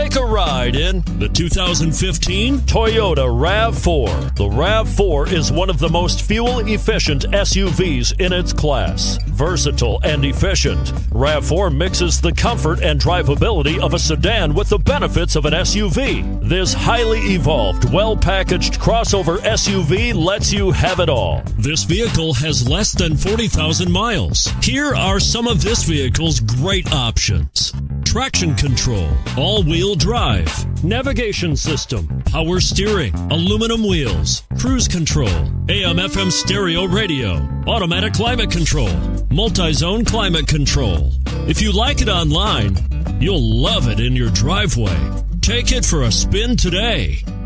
Take a ride in the 2015 Toyota RAV4. The RAV4 is one of the most fuel-efficient SUVs in its class. Versatile and efficient, RAV4 mixes the comfort and drivability of a sedan with the benefits of an SUV. This highly evolved, well-packaged crossover SUV lets you have it all. This vehicle has less than 40,000 miles. Here are some of this vehicle's great options: traction control, all-wheel drive, navigation system, power steering, aluminum wheels, cruise control, AM/FM stereo radio, automatic climate control, multi-zone climate control. If you like it online, you'll love it in your driveway. Take it for a spin today.